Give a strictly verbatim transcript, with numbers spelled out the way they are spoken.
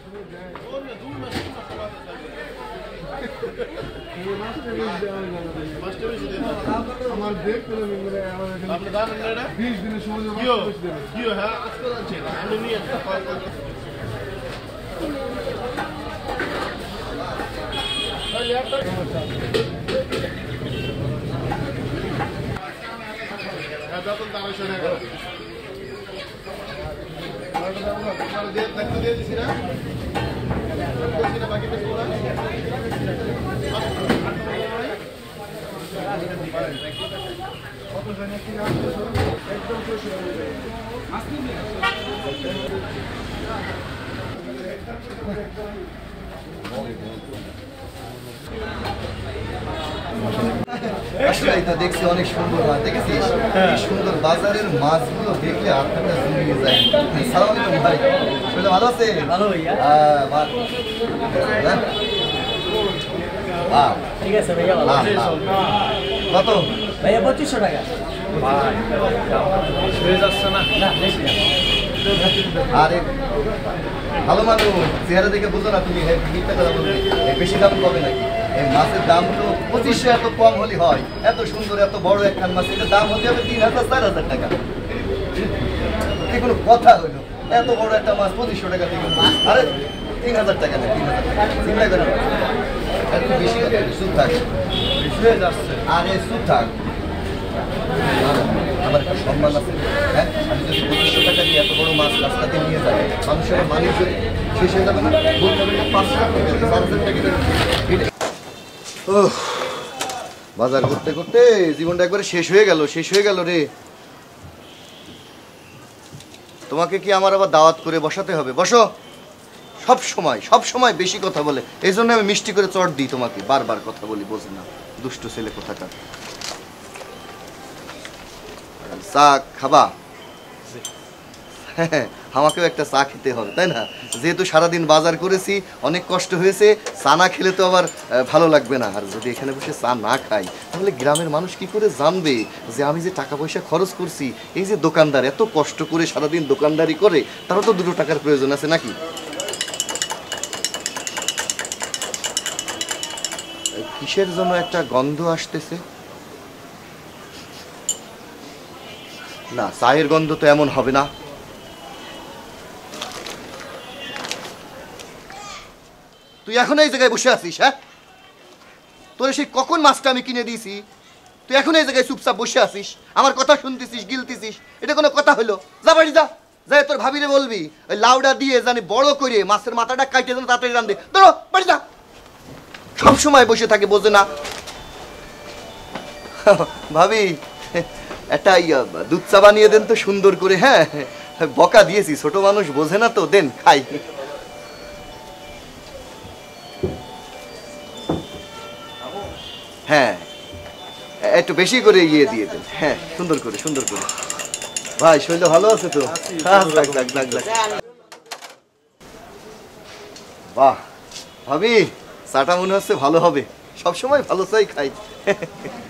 আমার দেখ করে মিলে আপনি দাম না বিশ দিনের সময় কিও কিও হ্যাঁ আজকে যাচ্ছে আমি নিয়ে কল কল হ্যাঁ যত দাম শুনে গেল আর দিয়ে দেখতে দিয়ে দিছি না কোন বাকি পেছ বলা কত জানি কি না একদম শেষ হয়ে গেছে আসলে এটা দেখছি অনেক সুন্দর মাছ দেখেছিস এই সুন্দর বাজারের মাছগুলো দেখলে আপনারা জুড়িয়ে যায়। সালাম আলাইকুম ভাই, শরীর ভালো আছে? ভালো ভাইয়া। হ্যাঁ ভাই হ্যাঁ ঠিক আছে ভাইয়া। কত ভাইয়া? পঁচিশশো টাকা। ভাই হয়ে যাচ্ছে না না বেশি না। আরে ভালো মানুষ চেহারা দেখে বুঝো না তুমি মিথ্যা কথা বলবে, বেশি দাম কবে নাকি? এই মাছের দাম তো পঁচিশশো এত কম হলে হয়? এত সুন্দর এত বড় একখান মাছ, এটার দাম হতে হবে তিন হাজার চার হাজার টাকা। এই কোনো কথা হইলো? এত বড় একটা মাছ পঁচিশশো টাকা থেকে আরে তিন হাজার টাকা না, তিন হাজার টাকা চিন্তা করেন একটু বেশি কথা সুদ থাক বেশি হয়ে যাচ্ছে। আরে সুদ থাক, আমার একটা সম্মান আছে। হ্যাঁ আমি যদি পঁচিশশো টাকা দিয়ে এত বড় মাছ রাস্তাতে নিয়ে যাই মানুষের মানুষ শেষ হয়ে যাবে না, বলতে হবে না পাঁচশো টাকা চার হাজার টাকা। ও বাজার করতে করতে জীবনটা একবারে শেষ হয়ে গেল, শেষ হয়ে গেল রে। তোমাকে কি আমার আবার দাওয়াত করে বসাতে হবে? বসো। সব সময় সব সময় বেশি কথা বলে, এই জন্য আমি মিষ্টি করে চট দিই তোমাকে, বারবার কথা বলি, বোঝে না দুষ্ট ছেলে কোথাকার। চা খাবা? হ্যাঁ আমাকেও একটা চা খেতে হবে তাই না? যেহেতু সারাদিন বাজার করেছি অনেক কষ্ট হয়েছে, চা না খেলে তো আবার ভালো লাগবে না। আর যদি এখানে বসে চা না খাই তাহলে গ্রামের মানুষ কি করে জানবে যে আমি যে টাকা পয়সা খরচ করছি? এই যে দোকানদার এত কষ্ট করে সারাদিন দোকানদারি করে, তারও তো দুটো টাকার প্রয়োজন আছে নাকি? কিসের জন্য একটা গন্ধ আসতেছে? না চায়ের গন্ধ তো এমন হবে না। তুই এখন এই জায়গায় বসে আছিস? হ্যাঁ তোর সেই কখন মাছটা আমি কিনে দিয়েছি, তুই এখন এই জায়গায় চুপচাপ বসে আছিস, আমার কথা শুনতেছিস, গিলতেছিস, এটা কোনো কথা হলো? যা বাড়ি যা, যাই তোর ভাবিরে বলবি ওই লাউডা দিয়ে জানি বড় করে মাছের মাথাটা কাটে যেন তাড়াতাড়ি রান্ধে। ধরো বাড়ি যা। সব সময় বসে থাকে, বোঝে না। ভাবি একটা দুধ চা বানিয়ে দেন তো সুন্দর করে। হ্যাঁ বকা দিয়েছি, ছোট মানুষ বোঝে না তো, দেন খাই। হ্যাঁ একটু বেশি করে ইয়ে দিয়ে দেন। হ্যাঁ সুন্দর করে সুন্দর করে। ভাই শরীরটা ভালো আছে তো? বাহ ভাবি চাটা মনে হচ্ছে ভালো হবে, সবসময় ভালো চাই খাই।